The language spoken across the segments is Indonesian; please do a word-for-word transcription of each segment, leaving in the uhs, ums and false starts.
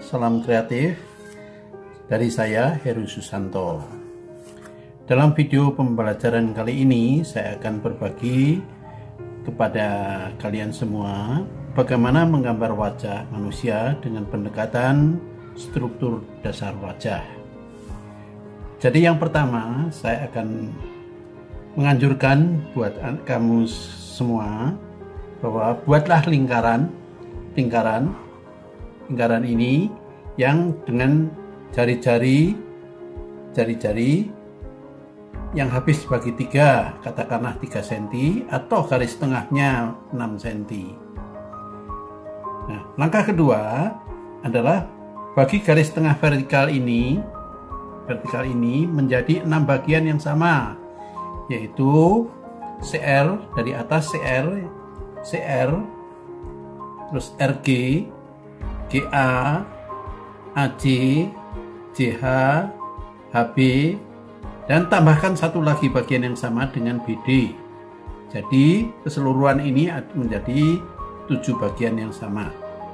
salam kreatif dari saya, Heru Susanto. Dalam video pembelajaran kali ini, saya akan berbagi kepada kalian semua bagaimana menggambar wajah manusia dengan pendekatan struktur dasar wajah. Jadi yang pertama, saya akan menganjurkan buat kamu semua bahwa buatlah lingkaran, lingkaran, lingkaran ini yang dengan jari-jari, jari-jari yang habis bagi tiga, katakanlah tiga sentimeter atau garis tengahnya enam sentimeter. Nah, langkah kedua adalah bagi garis tengah vertikal ini, vertikal ini menjadi enam bagian yang sama, yaitu C R dari atas C R, C R, terus R G, G A, A J, J H, H B, dan tambahkan satu lagi bagian yang sama dengan B D. Jadi keseluruhan ini menjadi tujuh bagian yang sama.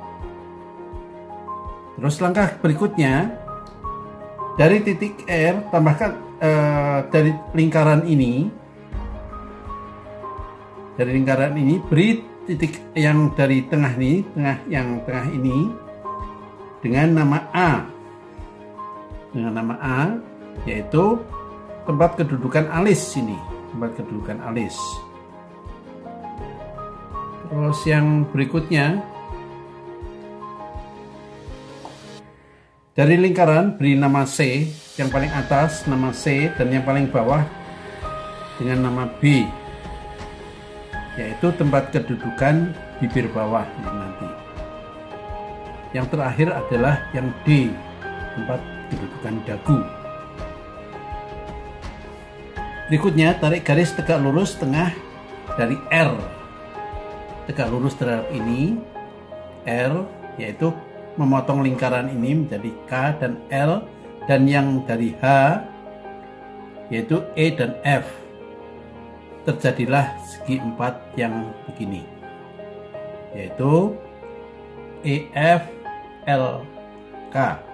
Terus langkah berikutnya, dari titik R tambahkan eh, dari lingkaran ini, dari lingkaran ini beri titik yang dari tengah ini, tengah yang tengah ini dengan nama A, dengan nama A, yaitu tempat kedudukan alis ini, tempat kedudukan alis. Terus yang berikutnya, dari lingkaran beri nama C, yang paling atas nama C dan yang paling bawah dengan nama B, yaitu tempat kedudukan bibir bawah nanti. Yang terakhir adalah yang D, tempat kedudukan dagu. Berikutnya, tarik garis tegak lurus tengah dari R. Tegak lurus terhadap ini, R, yaitu memotong lingkaran ini menjadi K dan L, dan yang dari H, yaitu E dan F. Terjadilah segi empat yang begini, yaitu E F L K.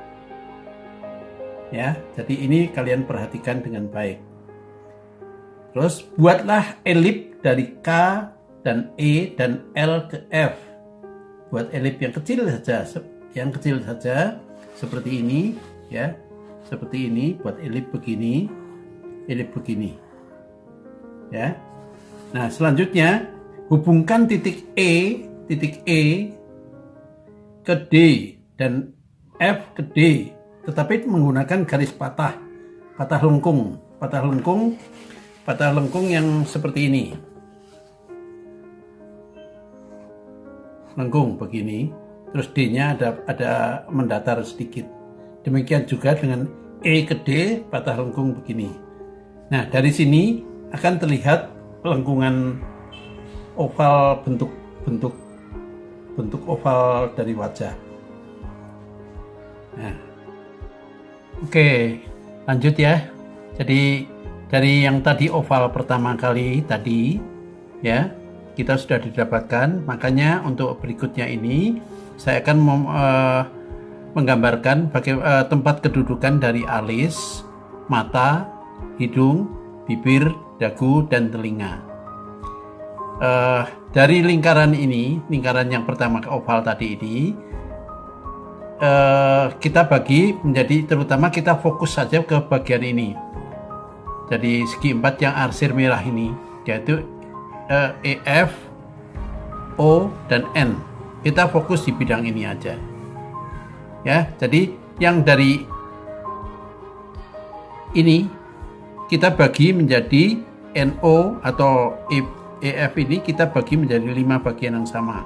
Ya, jadi ini kalian perhatikan dengan baik. Terus buatlah elip dari K dan E dan L ke F. Buat elip yang kecil saja, yang kecil saja seperti ini, ya, seperti ini. Buat elip begini, elip begini. Ya. Nah, selanjutnya hubungkan titik E, titik E ke D dan F ke D, tetapi menggunakan garis patah, patah lengkung, patah lengkung, patah lengkung yang seperti ini. Lengkung begini, terus D-nya ada ada mendatar sedikit. Demikian juga dengan E ke D, patah lengkung begini. Nah, dari sini akan terlihat lengkungan oval, bentuk bentuk bentuk oval dari wajah. Nah, oke, lanjut ya. Jadi dari yang tadi oval pertama kali tadi, ya, kita sudah didapatkan. Makanya untuk berikutnya ini saya akan mem, uh, menggambarkan bagai, uh, tempat kedudukan dari alis, mata, hidung, bibir, dagu, dan telinga. Uh, dari lingkaran ini, lingkaran yang pertama ke oval tadi ini, uh, kita bagi menjadi, terutama kita fokus saja ke bagian ini. Jadi segi empat yang arsir merah ini, yaitu uh, E, F, O, dan N. Kita fokus di bidang ini aja. Ya, jadi yang dari ini kita bagi menjadi N O atau E F ini kita bagi menjadi lima bagian yang sama.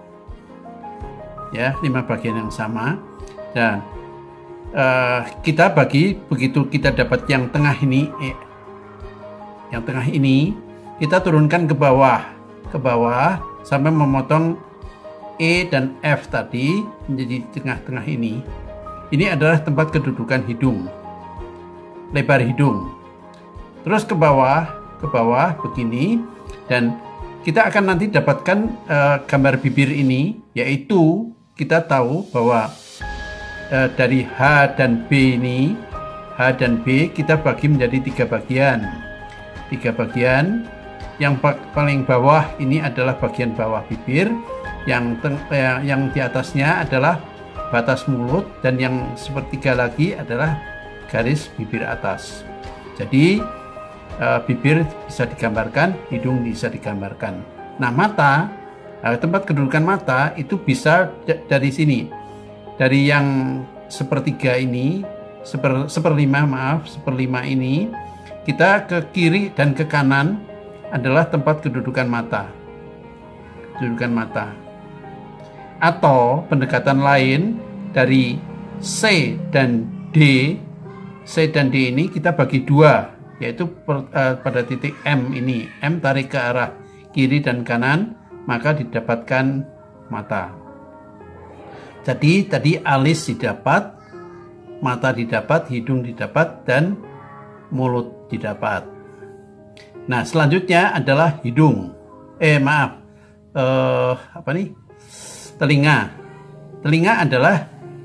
Ya, lima bagian yang sama. Dan uh, kita bagi, begitu kita dapat yang tengah ini, E, yang tengah ini, kita turunkan ke bawah, ke bawah sampai memotong E dan F tadi menjadi tengah-tengah ini. Ini adalah tempat kedudukan hidung, lebar hidung. Terus ke bawah, ke bawah begini, dan kita akan nanti dapatkan uh, gambar bibir ini, yaitu kita tahu bahwa eh, dari H dan B ini, H dan B kita bagi menjadi tiga bagian. Tiga bagian. Yang paling bawah ini adalah bagian bawah bibir, yang teng eh, yang di atasnya adalah batas mulut, dan yang sepertiga lagi adalah garis bibir atas. Jadi eh, bibir bisa digambarkan, hidung bisa digambarkan. Nah, mata, eh, tempat kedudukan mata itu bisa dari sini, dari yang sepertiga ini, seper, seperlima maaf, seperlima ini, kita ke kiri dan ke kanan adalah tempat kedudukan mata. Kedudukan mata. Atau pendekatan lain dari C dan D, C dan D ini kita bagi dua, yaitu per, uh, pada titik M ini, M tarik ke arah kiri dan kanan, maka didapatkan mata. Jadi tadi alis didapat, mata didapat, hidung didapat, dan mulut didapat. Nah, selanjutnya adalah hidung. Eh maaf, eh, apa nih? Telinga. Telinga adalah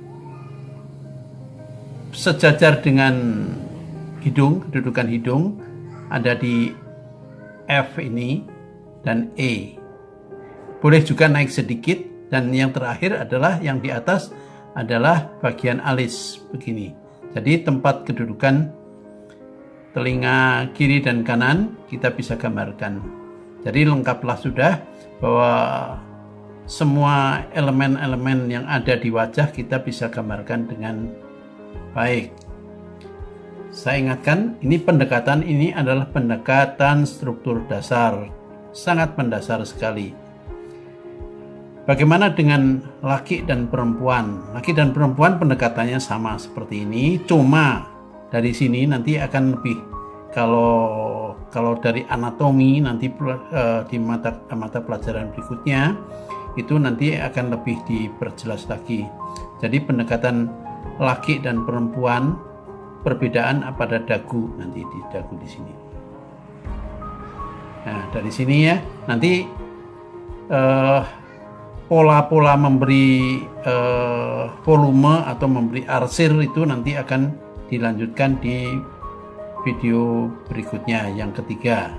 sejajar dengan hidung, kedudukan hidung ada di F ini dan E. Boleh juga naik sedikit, dan yang terakhir adalah yang di atas adalah bagian alis begini. Jadi tempat kedudukan telinga kiri dan kanan kita bisa gambarkan. Jadi lengkaplah sudah bahwa semua elemen-elemen yang ada di wajah kita bisa gambarkan dengan baik. Saya ingatkan, ini pendekatan ini adalah pendekatan struktur dasar, sangat mendasar sekali. Bagaimana dengan laki dan perempuan? Laki dan perempuan pendekatannya sama seperti ini, cuma dari sini nanti akan lebih, kalau kalau dari anatomi nanti uh, di mata mata pelajaran berikutnya itu nanti akan lebih diperjelas lagi. Jadi pendekatan laki dan perempuan, perbedaan pada dagu, nanti di dagu di sini. Nah, dari sini ya, nanti uh, pola-pola memberi uh, volume atau memberi arsir itu nanti akan dilanjutkan di video berikutnya, yang ketiga.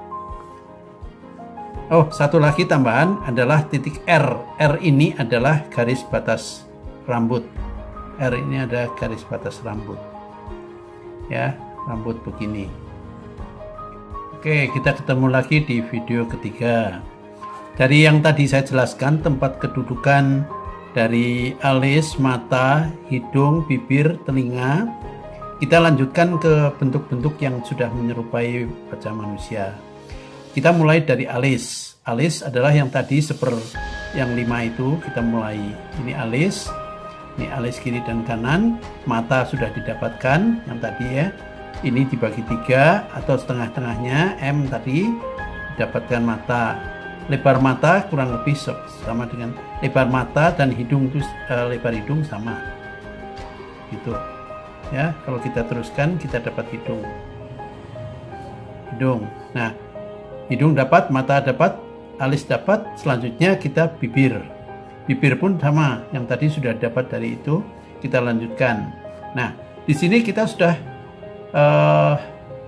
Oh, satu lagi tambahan adalah titik R. R ini adalah garis batas rambut. R ini ada garis batas rambut. Ya, rambut begini. Oke, kita ketemu lagi di video ketiga. Dari yang tadi saya jelaskan tempat kedudukan dari alis, mata, hidung, bibir, telinga, kita lanjutkan ke bentuk-bentuk yang sudah menyerupai wajah manusia. Kita mulai dari alis. Alis adalah yang tadi seper yang lima itu, kita mulai. Ini alis. Ini alis kiri dan kanan, mata sudah didapatkan yang tadi ya. Ini dibagi tiga atau setengah-tengahnya, M tadi didapatkan mata. Lebar mata kurang lebih sama dengan lebar mata, dan hidung itu uh, lebar hidung sama. Gitu. Ya, kalau kita teruskan kita dapat hidung. Hidung. Nah, hidung dapat, mata dapat, alis dapat, selanjutnya kita bibir. Bibir pun sama, yang tadi sudah dapat dari itu, kita lanjutkan. Nah, di sini kita sudah uh,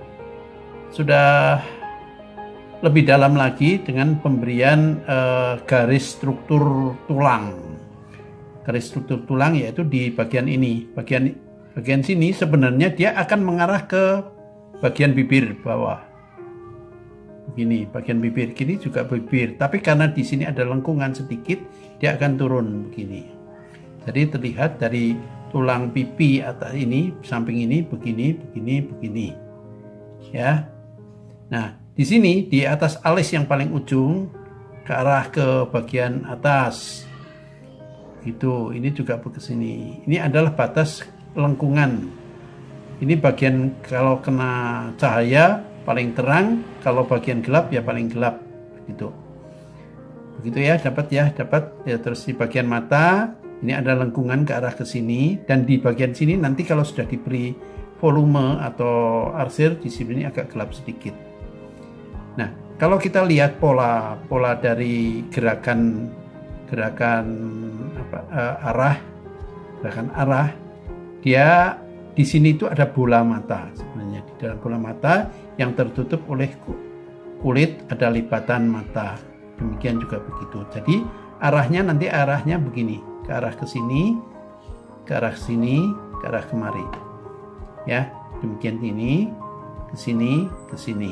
sudah lebih dalam lagi dengan pemberian uh, garis struktur tulang. Garis struktur tulang yaitu di bagian ini, bagian bagian sini sebenarnya dia akan mengarah ke bagian bibir bawah. Begini, bagian bibir kiri juga bibir, tapi karena di sini ada lengkungan sedikit, dia akan turun begini. Jadi terlihat dari tulang pipi atas ini, samping ini, begini, begini, begini. Ya. Nah, di sini di atas alis yang paling ujung ke arah ke bagian atas. Itu, ini juga ke sini. Ini adalah batas lengkungan. Ini bagian kalau kena cahaya paling terang, kalau bagian gelap ya paling gelap, gitu. Begitu ya, dapat ya, dapat ya. Terus di bagian mata ini ada lengkungan ke arah ke sini, dan di bagian sini nanti kalau sudah diberi volume atau arsir di sini agak gelap sedikit. Nah, kalau kita lihat pola pola dari gerakan gerakan apa, uh, arah gerakan arah, dia di sini itu ada bola mata. Sebenarnya di dalam bola mata yang tertutup oleh kulit ada lipatan mata. Demikian juga begitu. Jadi arahnya nanti arahnya begini, ke arah ke sini, ke arah sini, ke arah kemari. Ya, demikian ini, ke sini, ke sini.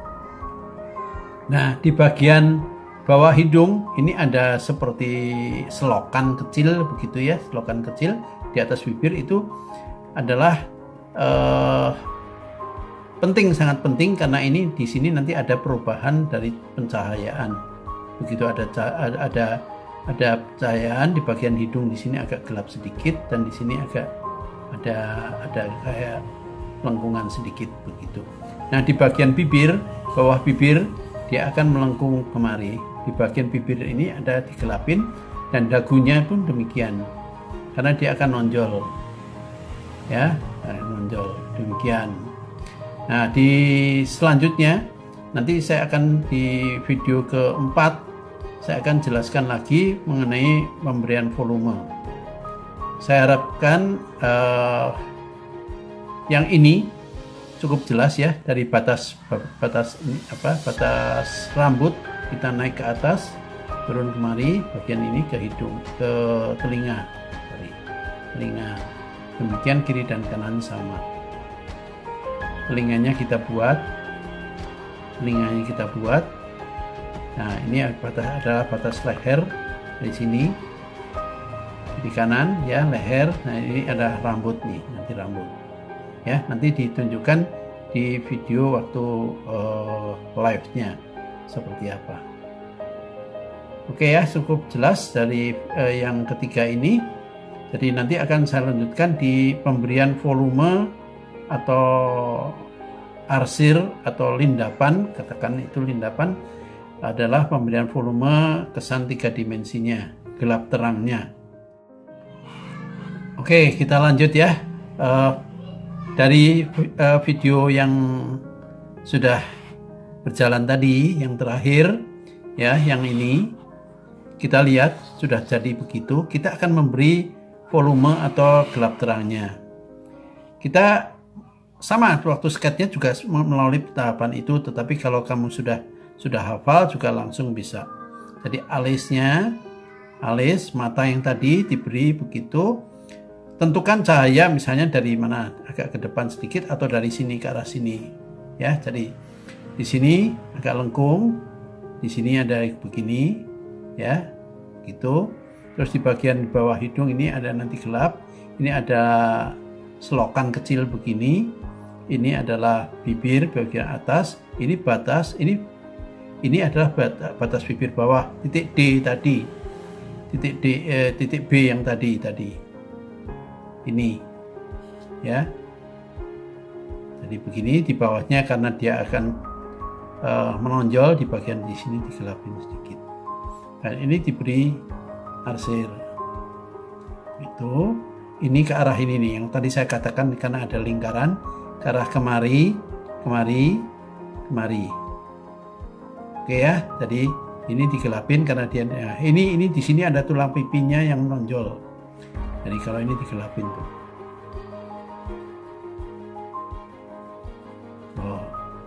Nah, di bagian bawah hidung ini ada seperti selokan kecil begitu ya, selokan kecil di atas bibir. Itu adalah eh, penting, sangat penting, karena ini di sini nanti ada perubahan dari pencahayaan. Begitu ada ada ada cahayaan di bagian hidung, di sini agak gelap sedikit dan di sini agak ada ada kayak lengkungan sedikit begitu. Nah, di bagian bibir, bawah bibir dia akan melengkung kemari. Di bagian bibir ini ada digelapin dan dagunya pun demikian, karena dia akan nonjol, ya, nonjol demikian. Nah, di selanjutnya nanti saya akan di video keempat saya akan jelaskan lagi mengenai pemberian volume. Saya harapkan uh, yang ini cukup jelas ya, dari batas batas ini apa batas rambut kita naik ke atas, turun kemari, bagian ini ke hidung, ke telinga, sorry, telinga. Demikian kiri dan kanan sama. Telinganya kita buat, telinganya kita buat. Nah, ini adalah batas leher dari sini di kanan ya, leher. Nah, ini ada rambut nih, nanti rambut. Ya, nanti ditunjukkan di video waktu uh, live-nya seperti apa. Oke ya, cukup jelas dari uh, yang ketiga ini. Jadi nanti akan saya lanjutkan di pemberian volume atau arsir atau lindapan, katakan itu lindapan, adalah pemberian volume kesan tiga dimensinya, gelap terangnya. Oke, kita lanjut ya. Uh, dari uh, video yang sudah berjalan tadi, yang terakhir ya, yang ini kita lihat sudah jadi begitu. Kita akan memberi volume atau gelap terangnya. Kita sama waktu sketnya juga melalui tahapan itu, tetapi kalau kamu sudah sudah hafal juga langsung bisa. Jadi alisnya, alis mata yang tadi diberi begitu. Tentukan cahaya misalnya dari mana, agak ke depan sedikit atau dari sini ke arah sini. Ya, jadi di sini agak lengkung, di sini ada begini, ya, gitu. Terus di bagian bawah hidung ini ada nanti gelap, ini ada selokan kecil begini, ini adalah bibir bagian atas, ini batas, ini ini adalah batas bibir bawah, titik D tadi, titik D, eh, titik B yang tadi tadi, ini, ya. Jadi begini di bawahnya karena dia akan uh, menonjol di bagian di sini digelapin sedikit. Dan ini diberi arsir. Itu, ini ke arah ini nih yang tadi saya katakan karena ada lingkaran ke arah kemari, kemari, kemari. Oke ya, jadi ini digelapin karena dia ya, ini ini di sini ada tulang pipinya yang menonjol. Jadi kalau ini digelapin tuh. Oh.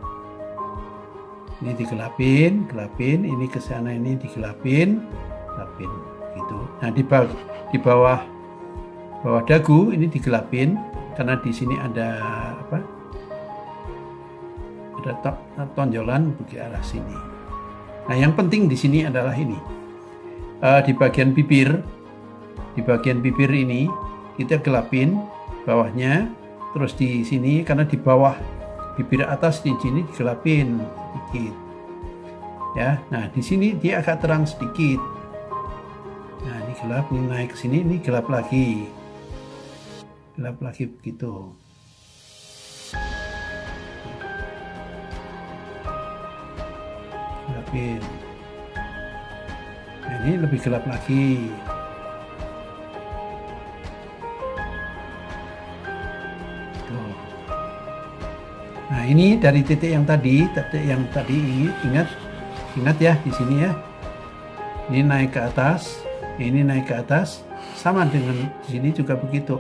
Ini digelapin, gelapin, ini ke sana ini digelapin, gelapin gitu. Nah, di bawah di bawah bawah dagu ini digelapin karena di sini ada apa? Ada tonjolan ke arah sini. Nah, yang penting di sini adalah ini. Uh, di bagian bibir, di bagian bibir ini kita gelapin bawahnya, terus di sini karena di bawah bibir atas di sini digelapin sedikit. Ya, nah di sini dia agak terang sedikit. Nah, ini gelap, ini naik ke sini, ini gelap lagi. Gelap lagi begitu. Gelapin. Nah, ini lebih gelap lagi. Tuh. Nah, ini dari titik yang tadi, titik yang tadi ingat, ingat ya di sini ya. Ini naik ke atas, ini naik ke atas. Sama dengan di sini juga begitu.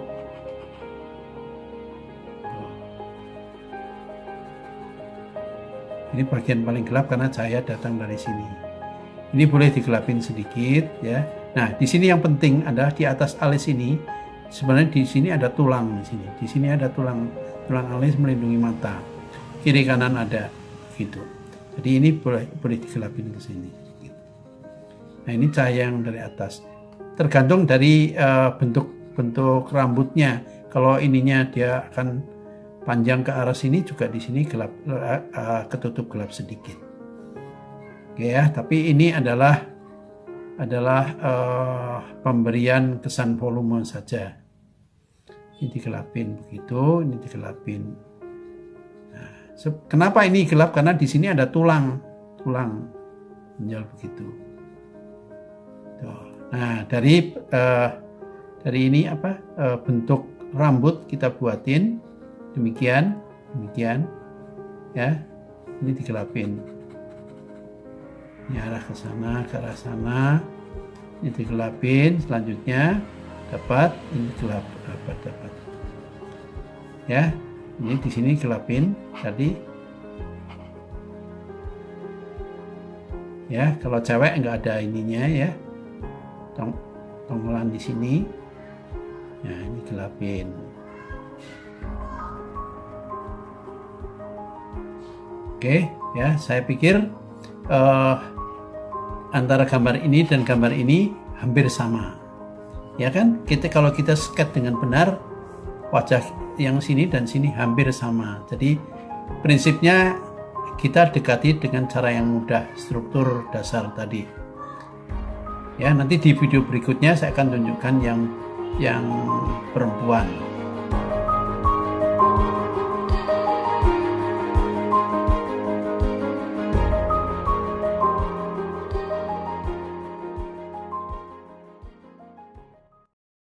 Ini bagian paling gelap karena cahaya datang dari sini. Ini boleh digelapin sedikit ya. Nah, di sini yang penting adalah di atas alis ini. Sebenarnya di sini ada tulang di sini. Di sini ada tulang tulang alis melindungi mata. Kiri kanan ada gitu. Jadi ini boleh boleh digelapin ke sini. Nah, ini cahaya yang dari atas. Tergantung dari uh, bentuk bentuk rambutnya. Kalau ininya dia akan panjang ke arah sini, juga di sini gelap, uh, uh, ketutup gelap sedikit. Oke ya, tapi ini adalah adalah uh, pemberian kesan volume saja. Ini digelapin begitu, ini digelapin. Nah, kenapa ini gelap? Karena di sini ada tulang, tulang menjal begitu. Tuh. Nah, dari uh, dari ini apa uh, bentuk rambut kita buatin demikian, demikian, ya. Ini digelapin. Ini arah ke sana, ke arah sana. Ini digelapin. Selanjutnya dapat ini gelap, dapat, dapat. Ya, ini di sini gelapin tadi. Ya, kalau cewek nggak ada ininya ya. Tong tonggolan di sini. Ya, ini gelapin. Oke, ya, saya pikir uh, antara gambar ini dan gambar ini hampir sama. Ya kan? Kita kalau kita sket dengan benar, wajah yang sini dan sini hampir sama. Jadi prinsipnya kita dekati dengan cara yang mudah, struktur dasar tadi. Ya, nanti di video berikutnya saya akan tunjukkan yang yang perempuan.